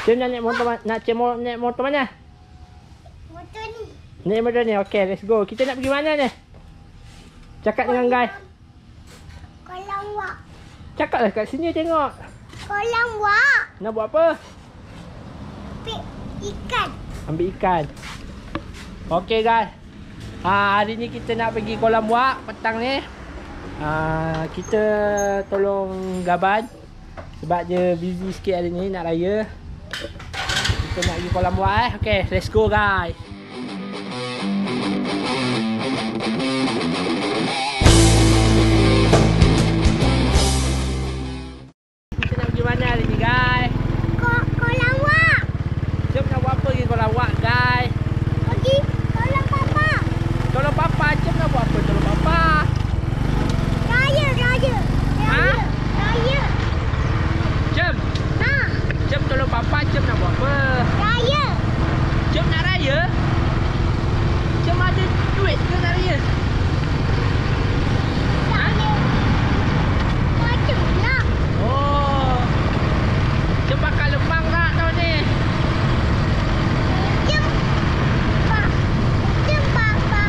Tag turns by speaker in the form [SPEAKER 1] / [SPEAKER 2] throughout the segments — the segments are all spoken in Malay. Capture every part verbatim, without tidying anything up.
[SPEAKER 1] Cem nak naik motor, nak Cem naik motor mana?
[SPEAKER 2] Motor ni.
[SPEAKER 1] Naik motor ni. Okey, let's go. Kita nak pergi mana ni? Cakap dengan guys.
[SPEAKER 2] Kolam wak.
[SPEAKER 1] Cakaplah kat sini tengok.
[SPEAKER 2] Kolam wak.
[SPEAKER 1] Nak buat apa?
[SPEAKER 2] Ambil ikan.
[SPEAKER 1] Ambil ikan. Okey guys. Ha, hari ni kita nak pergi kolam wak petang ni. Ha, kita tolong Gaban sebab dia busy sikit hari ni nak raya. Kita nak pergi kolam wak eh. Okey, let's go guys. Kita nak pergi mana hari ni guys?
[SPEAKER 2] Ko kolam wak.
[SPEAKER 1] Jom nak buat apa pergi kolam wak guys?
[SPEAKER 2] Pergi kolam papa.
[SPEAKER 1] Tolong papa, jom nak buat apa tolong papa?
[SPEAKER 2] Raya, raya.
[SPEAKER 1] Ha?
[SPEAKER 2] Raya.
[SPEAKER 1] Jom.
[SPEAKER 2] Ha.
[SPEAKER 1] Jom tolong papa, jom nak buat apa?
[SPEAKER 2] Raya.
[SPEAKER 1] Jom nak raya? Jom ada duit ke nak raya?
[SPEAKER 2] Raya. Macam nak.
[SPEAKER 1] Oh. Jom bakar lemang tak tahun ni?
[SPEAKER 2] Jom. Pa. Jom papa.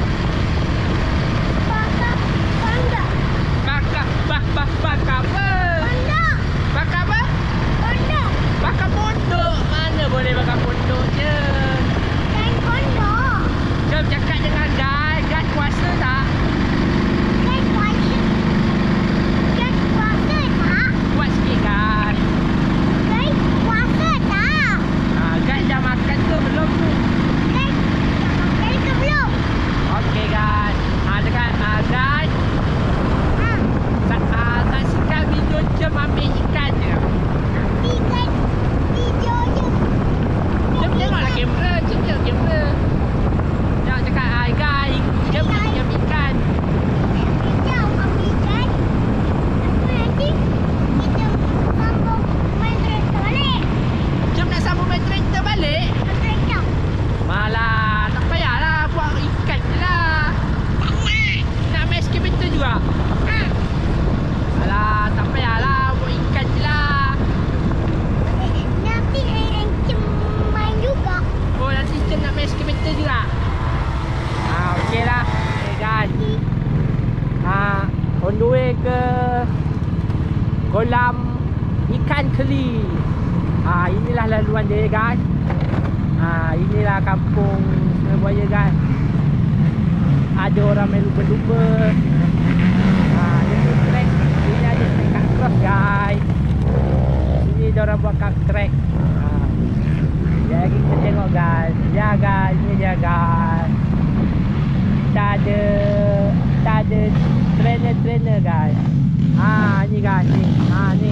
[SPEAKER 2] Papa. Panda.
[SPEAKER 1] Bakar, bak, bak, bakar apa?
[SPEAKER 2] Panda.
[SPEAKER 1] Bakar apa?
[SPEAKER 2] Panda.
[SPEAKER 1] Bakar pondok. Mana boleh bakar pondok je?
[SPEAKER 2] Dan pondok.
[SPEAKER 1] Jom cakap dengan guys. Guys kuasa tak?
[SPEAKER 2] Dan kuasa. Dan kuasa tak?
[SPEAKER 1] Kuat sikit guys.
[SPEAKER 2] Dan kuasa tak?
[SPEAKER 1] Ha, guys dah makan ke belum tu?
[SPEAKER 2] Dan makan ke belum?
[SPEAKER 1] Okey guys. Ha, dekat ha, guys.
[SPEAKER 2] Ha.
[SPEAKER 1] Sak, ha, saksikan video Jom ambil ikan je.
[SPEAKER 2] Ikan video je.
[SPEAKER 1] Jom tengoklah kamera. Jom tengok kamera. Jangan cakap hai guys. Jom jom ikan.
[SPEAKER 2] Kita ambil ikan. Lepas nanti kita sambung main kereta balik.
[SPEAKER 1] Jom nak sambung main kereta balik.
[SPEAKER 2] Kereta.
[SPEAKER 1] Malah tak payahlah buat ikan je lah.
[SPEAKER 2] Tak nak.
[SPEAKER 1] Nak main skater juga.
[SPEAKER 2] Ha.
[SPEAKER 1] Alah tak payahlah buat ikan je lah.
[SPEAKER 2] Nanti Encik main juga.
[SPEAKER 1] Oh nanti Jom nak main skater juga. Ha okey lah. Okay guys. Ha on the way ke kolam ikan keli. Ha inilah laluan dia guys. Ha inilah kampung Sungai Buaya guys. Ada orang main lumba-lumba. Ha ini trek. Ini ada kat cross guys. Sini dia orang buat kat track. Ha. Jadi kita tengok guys. Ya guys, ini dia guys. Kita ada kita ada trainer-trainer guys. Ha ni guys ni. Ha ni.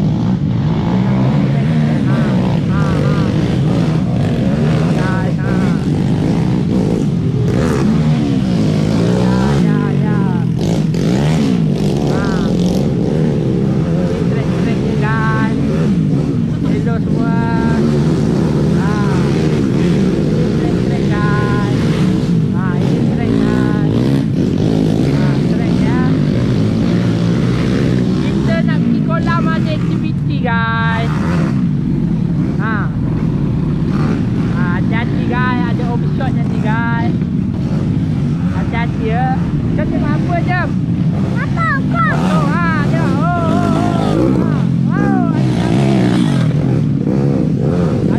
[SPEAKER 1] Ha ha ha. Guys ha. Ya ya ya. Ha. Ini track-track ni guys. Hello semua. Ha. Track-track guys. Ha ini track guys. Ha track ya. Kita nak pergi kolam ada aktiviti guys. Ha. Ha hati-hati guys, ada overshot nanti guys. Hati-hati ya. Jom tengok apa jom.
[SPEAKER 2] Apa kau?
[SPEAKER 1] Oh ha tengok. Oh oh oh. Ha. Oh hati-hati. Ha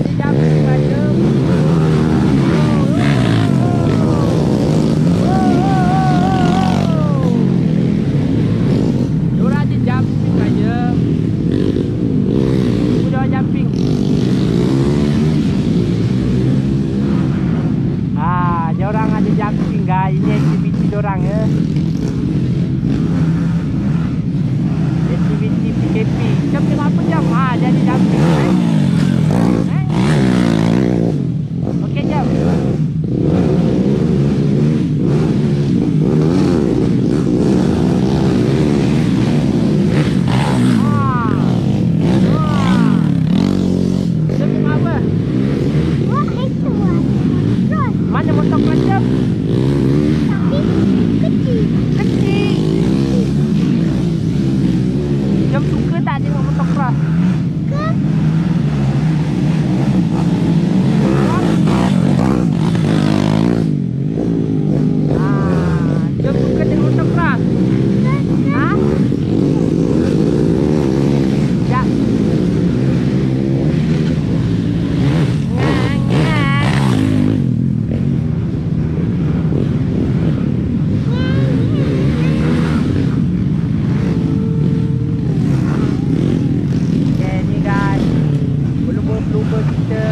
[SPEAKER 1] lumba-lumba kita.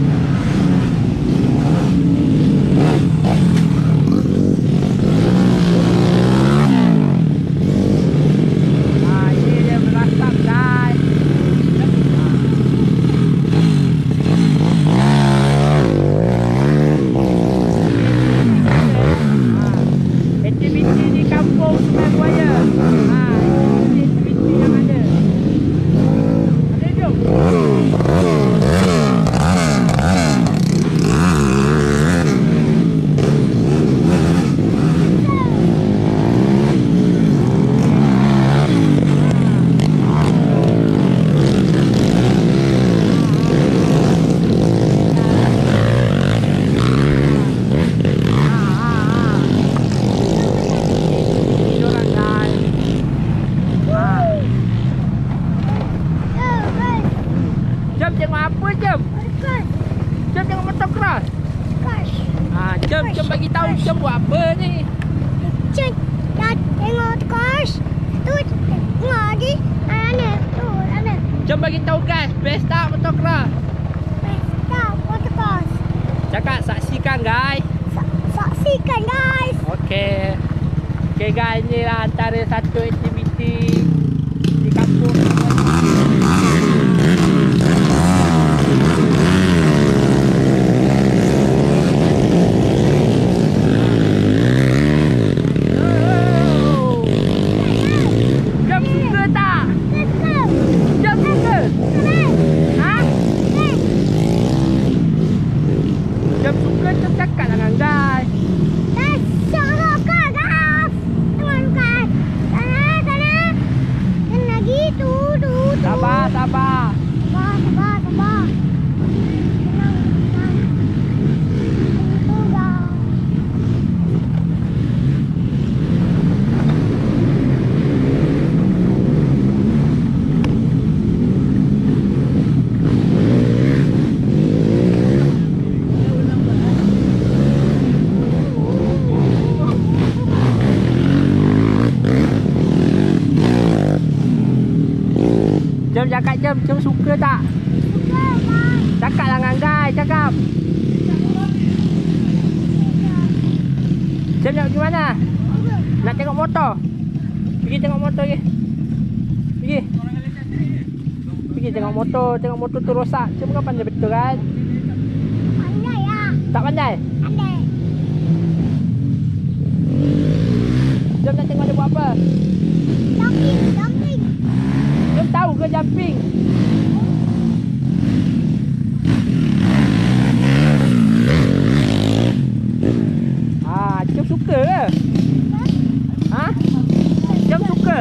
[SPEAKER 1] Ah, ini dia merasap guys. Aktiviti di kampung Sungai Buaya. Ha, ini aktiviti yang ada. Ada jom. Jom tengok apa jom. Jom tengok motocross. Ha, jom jom bagi tahu jom buat apa ni.
[SPEAKER 2] Cik, dah tengok kos. Tu tengok di mana tu ada.
[SPEAKER 1] Jom bagi tahu guys, best tak motocross?
[SPEAKER 2] Pesta motocross.
[SPEAKER 1] Cakap saksikan guys.
[SPEAKER 2] Saksikan guys.
[SPEAKER 1] Okey. Okey guys, inilah antara satu aktiviti di kampung. Jom suka tu cakap dengan guys.
[SPEAKER 2] Dah sorok ke guys. Tengok guys. Sana sana. Dan lagi tu tu tu.
[SPEAKER 1] Sabar, sabar.
[SPEAKER 2] Sabar sabar sabar. Tenang tenang. Itu guys.
[SPEAKER 1] Jom cakap jom, jom suka tak?
[SPEAKER 2] Suka guys.
[SPEAKER 1] Cakap lah dengan guys, cakap. Jom nak pergi mana? Nak tengok motor? Pergi tengok motor ke? Pergi. Pergi tengok motor, tengok motor tu rosak. Cuma kan pandai betul kan?
[SPEAKER 2] Pandai lah.
[SPEAKER 1] Tak pandai?
[SPEAKER 2] Pandai.
[SPEAKER 1] Jom nak tengok dia buat apa?
[SPEAKER 2] Jumping jumping.
[SPEAKER 1] Jom tahu ke jumping? Ah, jom suka ke? Ha? Jom suka?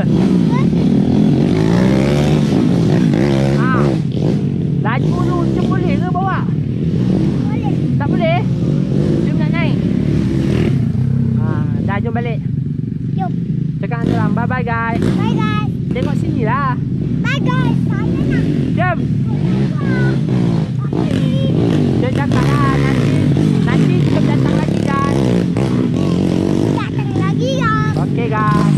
[SPEAKER 1] Ah. Laju tu jom boleh ke bawa?
[SPEAKER 2] Boleh.
[SPEAKER 1] Tak boleh? Jom nak naik. Ah, dah jom balik.
[SPEAKER 2] Jom.
[SPEAKER 1] Cakap dengan orang, bye bye guys.
[SPEAKER 2] Bye guys.
[SPEAKER 1] Tengok sini lah.
[SPEAKER 2] Bye guys. Saya nak.
[SPEAKER 1] Jom.
[SPEAKER 2] Tapi
[SPEAKER 1] Jom cakap lah. Nanti, nanti jom datang lagi guys.
[SPEAKER 2] datang lagi ya.
[SPEAKER 1] Okay guys.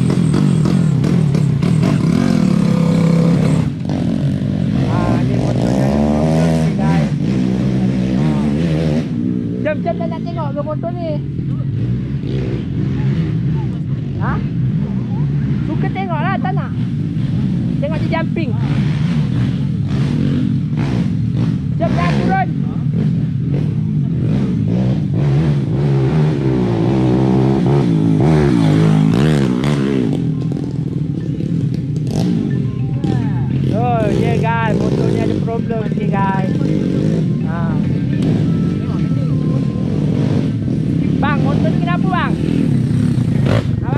[SPEAKER 1] Ah, ni motornya ada problem ni guys. Ah. Jom, jom dah nak tengok ke motor ni. Ha? Suka tengok lah, tak nak? Tengok dia jumping. Jom dah turun. Oh, yeah guys, motornya ada problem sikit guys. Ha. Bang, motor ni kenapa bang? Apa?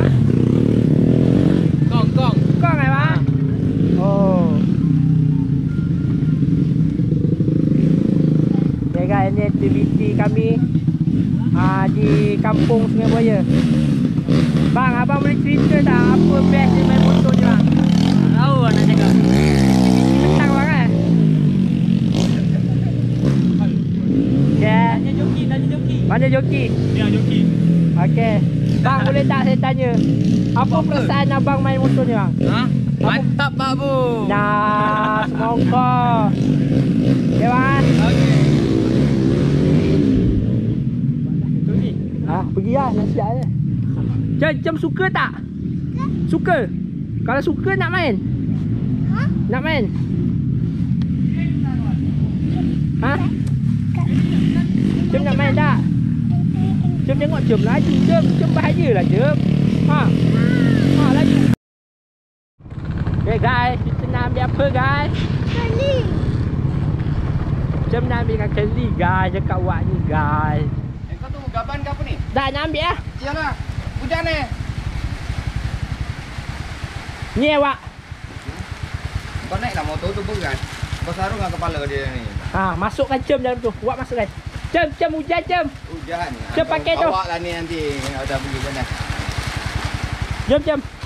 [SPEAKER 3] Kong, kong.
[SPEAKER 1] Kong eh bang? Oh. Okay guys, ini aktiviti kami uh, di kampung Sungai Buaya. Bang, abang boleh cerita tak apa best dia main motor ni bang?
[SPEAKER 3] Tahu lah nak cakap.
[SPEAKER 1] Mentang bang eh? Okay.
[SPEAKER 3] Tanya joki, tanya joki.
[SPEAKER 1] Mana joki?
[SPEAKER 3] Ya, joki.
[SPEAKER 1] Okey. Bang, boleh tak saya tanya? Apa perasaan abang main motor ni bang?
[SPEAKER 3] Ha? Mantap Pak Bu.
[SPEAKER 1] Nah, semongko. Okay bang?
[SPEAKER 3] Ha,
[SPEAKER 1] pergi lah. Nasihat je. Cem, Cem suka tak? Suka? Kalau suka nak main?
[SPEAKER 2] Ha?
[SPEAKER 1] Nak main? Ha? Cem nak main tak? Cem tengok Cem laju. Cem, Cem bahaya lah Cem. Ha? Ha laju. Okay guys, kita nak ambil apa guys?
[SPEAKER 2] Kali.
[SPEAKER 1] Cem nak ambil ikan keli guys. Dekat wak ni guys.
[SPEAKER 4] Eh, kau tu gaban ke apa ni?
[SPEAKER 1] Dah nak ambil lah.
[SPEAKER 4] Sialah. Hujan eh.
[SPEAKER 1] Ni awak.
[SPEAKER 4] Kau naiklah motor tu berat. Kau sarung dengan kepala dia ni.
[SPEAKER 1] Ha, masukkan Cem dalam tu. Awak masukkan. Cem, Cem hujan Cem.
[SPEAKER 4] Hujan.
[SPEAKER 1] Cem pakai tu.
[SPEAKER 4] Awak lah ni nanti. Dah pergi sana.
[SPEAKER 1] Jom Cem.